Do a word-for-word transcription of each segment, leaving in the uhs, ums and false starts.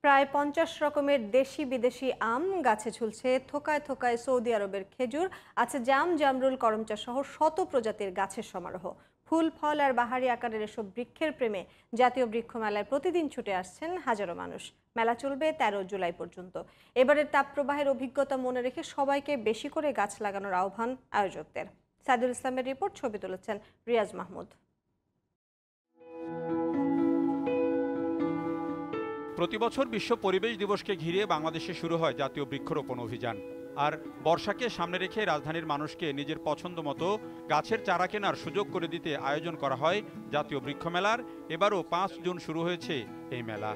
প্রায় পঞ্চাশ রকমের দেশি বিদেশি আম গাছে ঝুলছে, থোকায় থোকায় সৌদি আরবের খেজুর, আছে জাম, জামরুল, করমচা সহ শত প্রজাতির গাছের সমারোহ। ফুল, ফল আর বাহারি আকারের এসব বৃক্ষের প্রেমে জাতীয় বৃক্ষ মেলায় প্রতিদিন ছুটে আসছেন হাজারো মানুষ। মেলা চলবে তেরো জুলাই পর্যন্ত। এবারের তাপপ্রবাহের অভিজ্ঞতা মনে রেখে সবাইকে বেশি করে গাছ লাগানোর আহ্বান আয়োজকদের। সাইদুল ইসলামের রিপোর্ট, ছবি তুলেছেন রিয়াজ মাহমুদ। প্রতিবছর বিশ্ব পরিবেশ দিবসকে ঘিরে বাংলাদেশে শুরু হয় জাতীয় বৃক্ষরোপণ অভিযান। আর বর্ষাকে সামনে রেখে রাজধানীর মানুষকে নিজের পছন্দ মতো গাছের চারা কেনার সুযোগ করে দিতে আয়োজন করা হয় জাতীয় বৃক্ষ মেলার। এবারও পাঁচ জুন শুরু হয়েছে এই মেলা।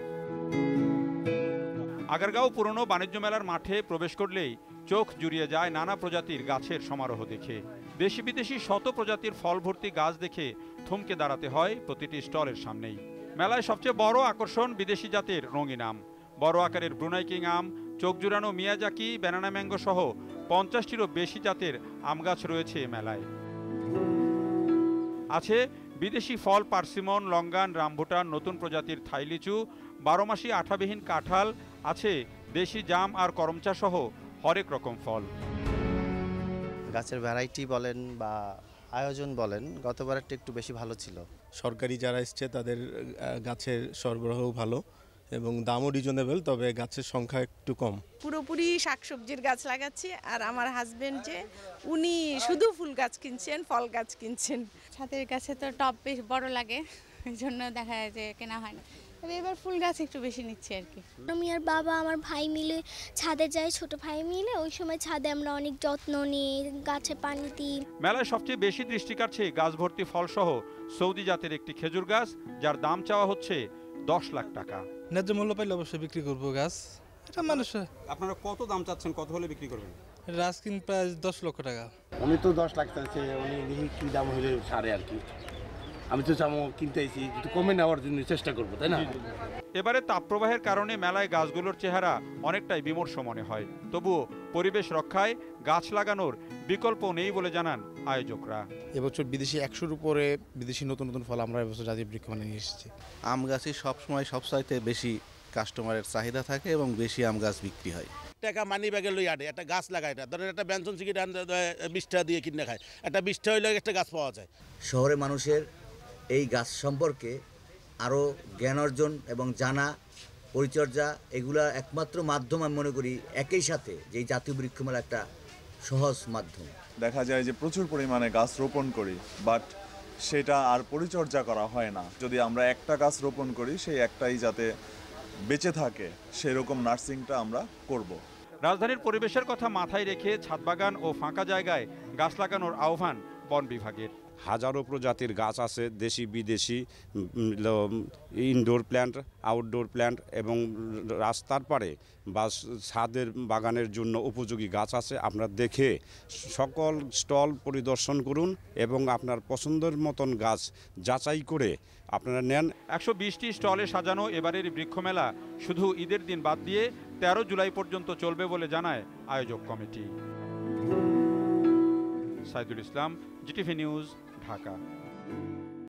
আগারগাঁও পুরনো বাণিজ্য মেলার মাঠে প্রবেশ করলেই চোখ জুড়িয়ে যায় নানা প্রজাতির গাছের সমারোহ দেখে। দেশি বিদেশি শত প্রজাতির ফল ভর্তি গাছ দেখে থমকে দাঁড়াতে হয় প্রতিটি স্টলের সামনেই। মেলায় সবচেয়ে বড় আকর্ষণ বিদেশি জাতের রঙিন আম। বড় আকারের ব্রুনাই কিং আম, চোখ জুড়ানো মিয়াজাকি, ব্যানানা ম্যাঙ্গো সহ পঞ্চাশটিরও বেশি জাতের আম গাছ রয়েছে মেলায়। আছে বিদেশি ফল, পার্সিমন, লঙ্গান, রামভুটান, নতুন প্রজাতির থাই লিচু, বারোমাসি আঠাবিহীন কাঁঠাল, আছে দেশি জাম আর করমচা সহ হরেক রকম ফল। গাছের ভ্যারাইটি বলেন বা আয়োজন বলেন, গতবারটা একটু বেশি ভালো ছিল। সরকারি যারা এসছে তাদের গাছের সরবরাহ ভালো এবং দামও রিজনেবল, তবে গাছের সংখ্যা একটু কম। পুরোপুরি শাকসবজির গাছ লাগাচ্ছি, আর আমার হাজবেন্ড যে উনি শুধু ফুল গাছ কিনছেন, ফল গাছ কিনছেন। ছাদের গাছে তো টব বেশ বড় লাগে, এই জন্য দেখা যায় যে কেনা হয় না। তবে এবার ফুল গাছ একটু বেশি নিচ্ছি আর কি। আমি আর বাবা, আমার ভাই মিলে ছাদে যাই, ছোট ভাই মিলে। ওই সময় ছাদে আমরা অনেক যত্ন নিই, গাছে পানি দিই। মেলায় সবচেয়ে বেশি দৃষ্টি কাটছে গাছ ভর্তি ফল সহ সৌদি জাতের একটি খেজুর গাছ, যার দাম চাওয়া হচ্ছে দশ লাখ টাকা। ন্যায্য মূল্য পাইলে অবশ্যই বিক্রি করবো গাছ। এটা মানুষের। আপনারা কত দাম চাচ্ছেন, কত হলে বিক্রি করবেন? গাছ কিন প্রায় দশ লক্ষ টাকা। উনি তো দশ লাখ চাইছে, উনি দেখি কি দাম হলে সারে আর কি। আমি তো চামো কিনতে আইছি, একটু কমে নেওয়ার জন্য চেষ্টা করবো, তাই না? এবারে তাপপ্রবাহের কারণে মেলায় গাছগুলোর চেহারা অনেকটাই বিমর্ষ মনে হয়। তবুও পরিবেশ রক্ষায় গাছ লাগানোর বিকল্প নেই বলে জানান আয়োজকরা। এবছর বিদেশি একশোর উপরে বিদেশি নতুন নতুন ফল আমরা এবছর জাতীয় বৃক্ষ মেলায় নিয়ে এসেছি। আম গাছই সবসময় সবচাইতে বেশি কাস্টমারের চাহিদা থাকে এবং বেশি আম গাছ বিক্রি হয়। টাকা মানি ব্যাগে লই আটে একটা গাছ লাগায় না, ধরেন একটা ব্যঞ্জন সিগারেট বিশ টাকা দিয়ে কিনে খায়, একটা বিশ টাকা হইলে একটা গাছ পাওয়া যায়। শহরে মানুষের এই গাছ সম্পর্কে আরও জ্ঞান অর্জন এবং জানা, পরিচর্যা, এগুলা একমাত্র মাধ্যম আমি মনে করি একই সাথে যে জাতীয় বৃক্ষমেলা একটা সহজ মাধ্যম। দেখা যায় যে প্রচুর পরিমাণে গাছ রোপণ করি, বাট সেটা আর পরিচর্যা করা হয় না। যদি আমরা একটা গাছ রোপণ করি, সেই একটাই যাতে বেঁচে থাকে সেরকম নার্সিংটা আমরা করব। রাজধানীর পরিবেশের কথা মাথায় রেখে ছাদবাগান ও ফাঁকা জায়গায় গাছ লাগানোর আহ্বান বন বিভাগের। হাজারো প্রজাতির গাছ আছে, দেশি বিদেশি, ইনডোর প্ল্যান্ট, আউটডোর প্ল্যান্ট এবং রাস্তার পারে বা ছাদের বাগানের জন্য উপযোগী গাছ আছে। আপনারা দেখে সকল স্টল পরিদর্শন করুন এবং আপনার পছন্দের মতন গাছ যাচাই করে আপনারা নেন। একশো বিশটি স্টলে সাজানো এবারের বৃক্ষমেলা শুধু ঈদের দিন বাদ দিয়ে তেরো জুলাই পর্যন্ত চলবে বলে জানায় আয়োজক কমিটি। Saidul Islam, GTV news, Dhaka.